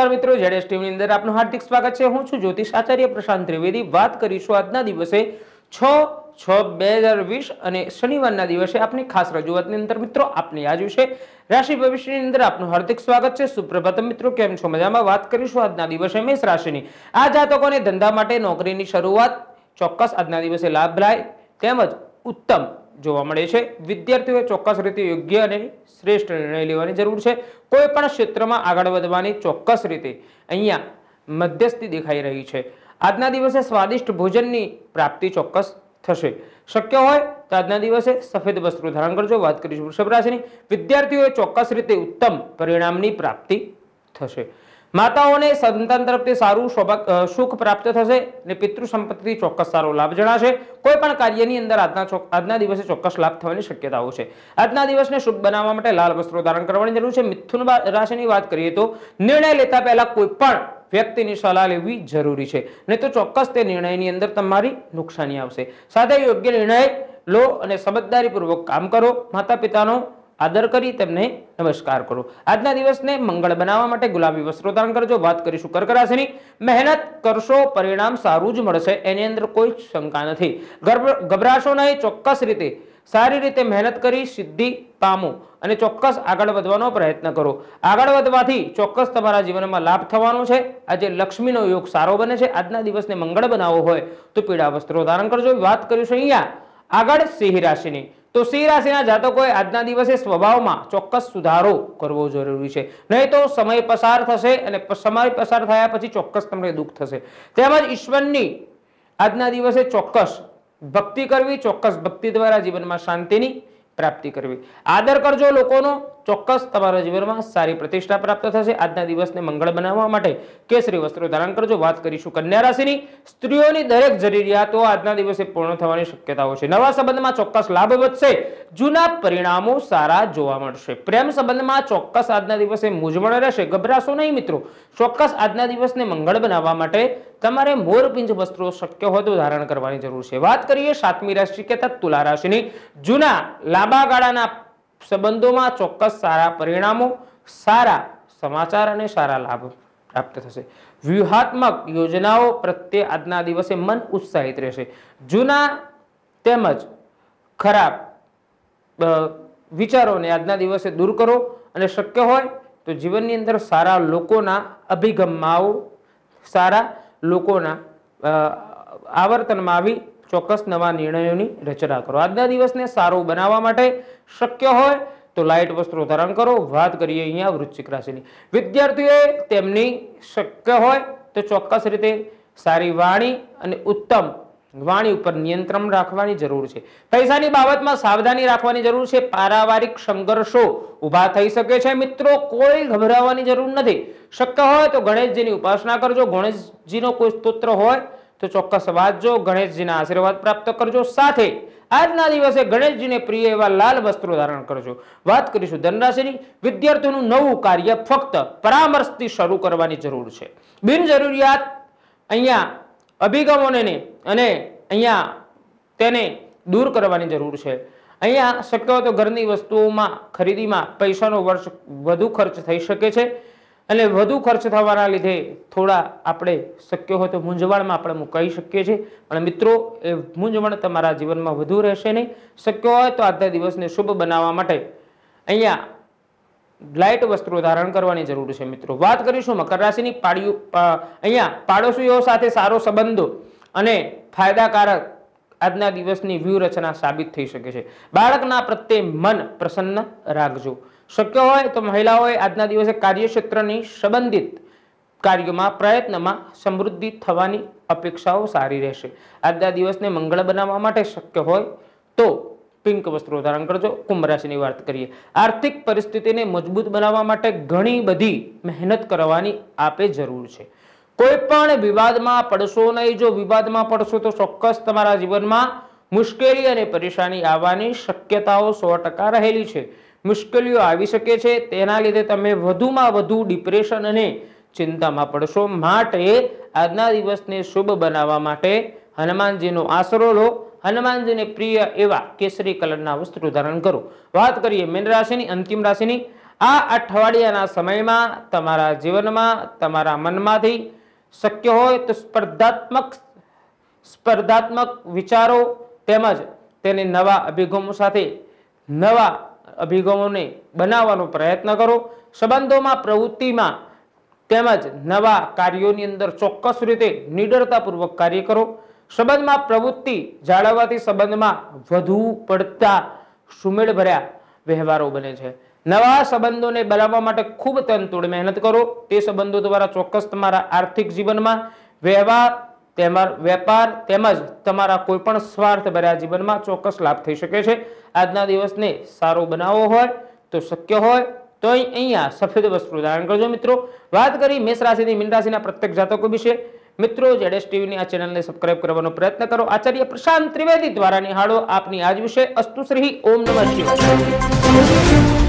नमस्कार मित्रों, जेडेस टीवी ની અંદર આપનું હાર્દિક સ્વાગત છે। હું છું જ્યોતિષ આચાર્ય પ્રશાંત ત્રિવેદી। વાત કરીશું આજના દિવસે 6/6/2020 અને શનિવારના દિવસે આપની ખાસ રજૂઆતની અંદર મિત્રો આપની આજ વિશે રાશિ ભવિષ્યની અંદર આપનું હાર્દિક સ્વાગત છે। સુપ્રભાતમ મિત્રો, કેમ છો? મજામાં? વાત કરીશું આજના દિવસે મેષ રાશિની। આ જાતકોને ધંધા માટે નોકરીની શરૂઆત ચોક્કસ આજના દિવસે લાભદાયક તેમજ ઉત્તમ જોવા મળે છે। વિદ્યાર્થીઓએ ચોક્કસ રીતે યોગ્ય અને શ્રેષ્ઠ નિર્ણય લેવાની જરૂર છે। કોઈ પણ ક્ષેત્રમાં આગળ વધવાની ચોક્કસ રીતે અહીંયા મધ્યસ્થી દેખાઈ રહી છે। આજના દિવસે સ્વાદિષ્ટ ભોજનની પ્રાપ્તિ ચોક્કસ થશે। શક્ય હોય તો આજના દિવસે સફેદ વસ્ત્રો ધારણ કરજો। વાત કરીશું વૃષભ રાશિની। વિદ્યાર્થીઓએ ચોક્કસ રીતે ઉત્તમ પરિણામની પ્રાપ્તિ થશે। માતાઓને સંતાન તરફથી સારું સુખ પ્રાપ્ત થશે અને પિતૃ સંપત્તિથી ચોક્કસ સારો લાભ જણાશે। કોઈ પણ કાર્યની અંદર આજના દિવસે ચોક્કસ લાભ થવાની શક્યતાઓ છે। આજના દિવસને શુભ બનાવવા માટે લાલ વસ્ત્રો ધારણ કરવાની જરૂર છે। મિથુન રાશિની વાત કરીએ તો નિર્ણય લેતા પહેલા કોઈ પણ વ્યક્તિની સલાહ લેવી જરૂરી છે, નહીં તો ચોક્કસ તે નિર્ણયની અંદર તમારી નુકસાની આવશે। સાથે યોગ્ય નિર્ણય લો અને સમજદારીપૂર્વક કામ કરો। માતા પિતાનો આદર કરી તેમને નમસ્કાર કરો। આજના દિવસને મંગળ બનાવવા માટે ગુલાબી વસ્ત્રો ધારણ કરજો। વાત કરીશું કર્ક રાશિની। મહેનત કરશો પરિણામ સારું જ મળશે, એની અંદર કોઈ શંકા નથી। ગભરાશો નહીં, ચોક્કસ રીતે સારી રીતે મહેનત કરી સિદ્ધિ પામો અને ચોક્કસ આગળ વધવાનો પ્રયત્ન કરો। આગળ વધવાથી ચોક્કસ તમારા જીવનમાં લાભ થવાનો છે। આજે લક્ષ્મીનો યોગ સારો બને છે। આજના દિવસને મંગળ બનાવવો હોય તો પીળા વસ્ત્રો ધારણ કરજો। વાત કરીશું અહીંયા આગળ સિંહ રાશિની। તો સિંહ રાશિના જાતકોએ આજના દિવસે સ્વભાવમાં ચોક્કસ સુધારો કરવો જરૂરી છે, નહીં તો સમય પસાર થશે અને સમય પસાર થયા પછી ચોક્કસ તમને દુઃખ થશે। તેમજ ઈશ્વરની આજના દિવસે ચોક્કસ ભક્તિ કરવી, ચોક્કસ ભક્તિ દ્વારા જીવનમાં શાંતિની પ્રાપ્તિ કરવી। આદર કરજો લોકોનો, ચોક્કસ તમારા જીવનમાં સારી પ્રતિષ્ઠા પ્રાપ્ત થશે। આજના દિવસને મંગળ બનાવવા માટે કેસરી વસ્ત્રો ધારણ કરજો। વાત કરીશું કન્યા રાશિની। સ્ત્રીઓની દરેક જરૂરિયાતો આજના દિવસે પૂર્ણ થવાની શક્યતાઓ છે। નવા સંબંધમાં ચોક્કસ લાભ વધશે, જૂના પરિણામો સારા જોવા મળશે। પ્રેમ સંબંધમાં ચોક્કસ આજના દિવસે મૂંઝવણ રહેશે, ગભરાશો નહીં મિત્રો। ચોક્કસ આજના દિવસને મંગળ બનાવવા માટે તમારે મોરપિંચ વસ્ત્રો શક્ય હોય તો ધારણ કરવાની જરૂર છે। વાત કરીએ સાતમી રાશિ કે તુલા રાશિની। જૂના લાંબા ગાળાના સંબંધોમાં ચોક્કસ સારા પરિણામો, સારા સમાચાર અને સારા લાભ પ્રાપ્ત થશે। વ્યૂહાત્મક યોજનાઓ પ્રત્યે આજના દિવસે મન ઉત્સાહિત રહેશે। જૂના તેમજ ખરાબ વિચારોને આજના દિવસે દૂર કરો અને શક્ય હોય તો જીવનની અંદર સારા લોકોના અભિગમમાં સારા લોકોના આવર્તનમાં આવી ચોક્કસ નવા નિર્ણયોની રચના કરો। આજના દિવસને સારો બનાવવા માટે શક્ય હોય તો લાઇટ વસ્ત્રો ધારણ કરો। વાત કરીએ અહીંયા વૃશ્ચિક રાશિની। વિદ્યાર્થીઓએ તેમની શક્ય હોય તો ચોક્કસ રીતે સારી વાણી અને ઉત્તમ વાણી ઉપર નિયંત્રણ રાખવાની જરૂર છે। પૈસાની બાબતમાં સાવધાની રાખવાની જરૂર છે। પારિવારિક સંઘર્ષો ઊભા થઈ શકે છે। મિત્રો, કોઈ ગભરાવાની જરૂર નથી। શક્ય હોય તો ગણેશજીની ઉપાસના કરજો। ગણેશજીનો કોઈ સ્તોત્ર હોય તો ચોક્કસ વાંચજો, ગણેશજીના આશીર્વાદ પ્રાપ્ત કરજો। સાથે આજના દિવસે ગણેશજીને પ્રિય એવા લાલ વસ્ત્રો ધારણ કરજો। વાત કરીશું ધન રાશિની। વિદ્યાર્થીઓનું નવું કાર્ય ફક્ત પરામર્શથી શરૂ કરવાની જરૂર છે। બિનજરૂરિયાત અહીંયા અભિગમોને અને અહીંયા તેને દૂર કરવાની જરૂર છે। અહીંયા શક્ય હોય તો ઘરની વસ્તુઓમાં ખરીદીમાં પૈસાનો વર્ષ વધુ ખર્ચ થઈ શકે છે અને વધુ ખર્ચ થવાના લીધે થોડા આપણે શક્ય હોય તો મૂંઝવણમાં આપણે મુકાઈ શકીએ છીએ। પણ મિત્રો, એ મૂંઝવણ તમારા જીવનમાં વધુ રહેશે નહીં। શક્ય હોય તો આજના દિવસને શુભ બનાવવા માટે અહીંયા લાઇટ વસ્ત્રો ધારણ કરવાની જરૂર છે। મિત્રો, વાત કરીશું મકર રાશિની। અહીંયા પાડોશીઓ સાથે સારો સંબંધો અને ફાયદાકારક આજના દિવસની વ્યૂહરચના સાબિત થઈ શકે છે। બાળકના પ્રત્યે મન પ્રસન્ન રાખજો। શક્ય હોય તો મહિલાઓએ આજના દિવસે કાર્યક્ષેત્રની સંબંધિત કાર્યોમાં પ્રયત્નમાં સમૃદ્ધિ થવાની અપેક્ષાઓ સારી રહેશે। આજના દિવસને મંગળ બનાવવા માટે શક્ય હોય તો પિંક વસ્ત્રો ધારણ કરજો। કુંભ રાશિની વાત કરીએ। આર્થિક પરિસ્થિતિને મજબૂત બનાવવા માટે ઘણી બધી મહેનત કરવાની આપે જરૂર છે। કોઈ પણ વિવાદમાં પડશો નહીં। જો વિવાદમાં પડશો તો ચોક્કસ તમારા જીવનમાં મુશ્કેલી અને પરેશાની આવવાની શક્યતાઓ 100% રહેલી છે। મુશ્કેલીઓ આવી શકે છે, તેના લીધે તમે વધુમાં વધુ ડિપ્રેશન અને ચિંતામાં પડશો। માટે આજના દિવસને શુભ બનાવવા માટે હનુમાનજીનો આશરો લો। હનુમાનજીને પ્રિય એવા કેસરી કલરના વસ્ત્રો ધારણ કરો। વાત કરીએ મીન રાશિની, અંતિમ રાશિની। આ અઠવાડિયાના સમયમાં તમારા જીવનમાં તમારા મનમાંથી શક્ય હોય તો સ્પર્ધાત્મક વિચારો તેમજ તેને નવા અભિગમો સાથે નવા અભિગમોને બનાવવાનો પ્રયત્ન કરો। સંબંધોમાં પ્રવૃત્તિમાં તેમજ નવા કાર્યોની અંદર ચોક્કસ રીતે નિડરતાપૂર્વક કાર્ય કરો। સંબંધમાં પ્રવૃત્તિ જાળવવાથી સંબંધમાં વધુ પડતા સુમેળભર્યા વ્યવહારો બને છે। નવા સંબંધોને બનાવવા માટે ખૂબ તનતોડ મહેનત કરો। તે સંબંધો દ્વારા ચોક્કસ તમારા આર્થિક જીવનમાં વેપાર તેમજ તમારા કોઈ પણ સ્વાર્થ ભર્યા જીવનમાં ચોક્કસ લાભ થઈ શકે છે। આજના દિવસને સારો બનાવવો હોય તો શક્ય હોય તો અહીંયા સફેદ વસ્ત્રો ધારણ કરજો। મિત્રો વાત કરી મેષ રાશિથી મીન રાશિના પ્રત્યેક જાતકો વિશે। મિત્રો જેડેશ ટીવીની આ ચેનલને સબસ્ક્રાઇબ કરવાનો પ્રયત્ન કરો। આચાર્ય પ્રશાંત ત્રિવેદી દ્વારા નિહાળો આપની આજ વિશે। અસ્તુ શ્રી ઓમ નમઃ શિવાય।